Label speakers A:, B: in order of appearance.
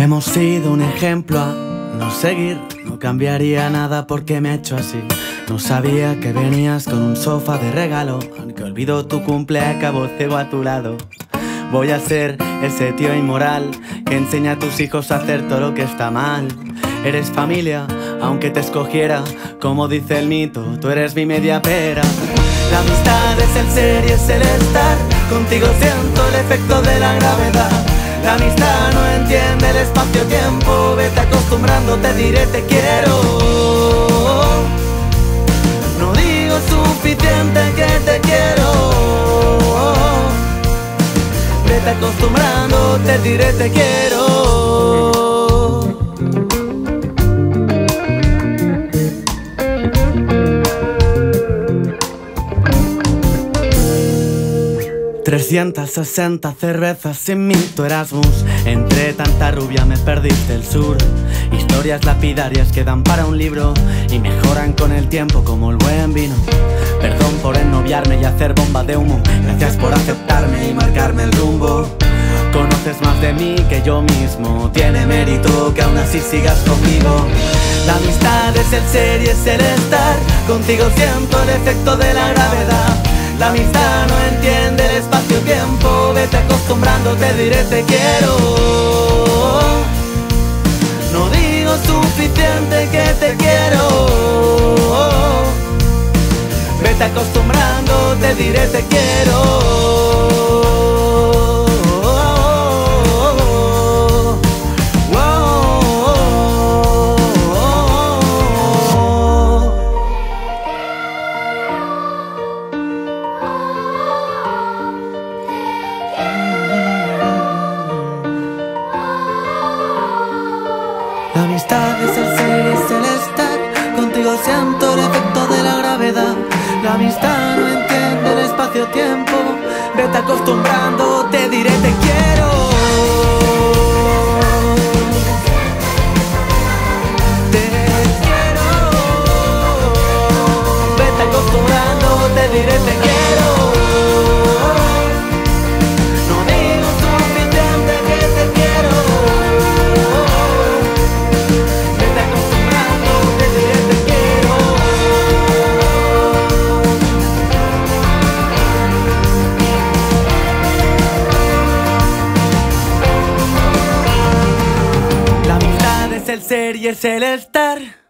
A: Hemos sido un ejemplo a no seguir. No cambiaría nada porque me he hecho así. No sabía que venías con un sofá de regalo, aunque olvido tu cumple, acabo ciego a tu lado. Voy a ser ese tío inmoral que enseña a tus hijos a hacer todo lo que está mal. Eres familia, aunque te escogiera, como dice el mito, tú eres mi media pera. La amistad es el ser y es el estar, contigo siento el efecto de la gravedad. La amistad no entiende el espacio-tiempo, vete acostumbrando, te diré te quiero. No digo suficiente que te quiero. Vete acostumbrando, te diré te quiero. 360 cervezas sin mí, tu Erasmus. Entre tanta rubia me perdiste el sur. Historias lapidarias que dan para un libro y mejoran con el tiempo como el buen vino. Perdón por ennoviarme y hacer bomba de humo. Gracias por aceptarme y marcarme el rumbo. Conoces más de mí que yo mismo. Tiene mérito que aún así sigas conmigo. La amistad es el ser y es el estar, contigo siento el efecto de la gravedad. La amistad no entiende el espacio-tiempo, vete acostumbrando, te diré te quiero. No digo suficiente que te quiero. Vete acostumbrando, te diré te quiero. La amistad es el ser y es el estar, contigo siento el efecto de la gravedad. La amistad no entiende el espacio-tiempo, vete acostumbrando, te diré te quiero. Te quiero. Vete acostumbrando, te diré te quiero. No digo suficiente que te quiero. El ser y es el estar.